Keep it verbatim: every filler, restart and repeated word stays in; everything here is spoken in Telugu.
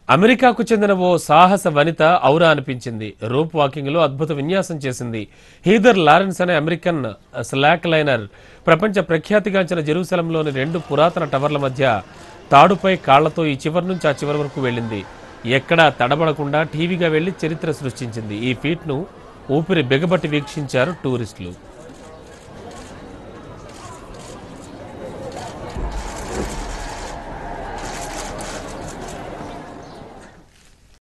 అమెరికాకు చెందిన ఓ సాహస వనిత ఔరా అనిపించింది. రోప్ వాకింగ్ లో అద్భుత విన్యాసం చేసింది. హీదర్ లారెన్స్ అనే అమెరికన్ స్లాక్ లైనర్ ప్రపంచ ప్రఖ్యాతిగాంచిన జెరూసలంలోని రెండు పురాతన టవర్ల మధ్య తాడుపై కాళ్లతో ఈ చివరి నుంచి ఆ చివరి వరకు వెళ్ళింది. ఎక్కడా తడబడకుండా టీవీగా వెళ్లి చరిత్ర సృష్టించింది. ఈ ఫీట్ ను ఊపిరి బిగబట్టి వీక్షించారు టూరిస్టులు.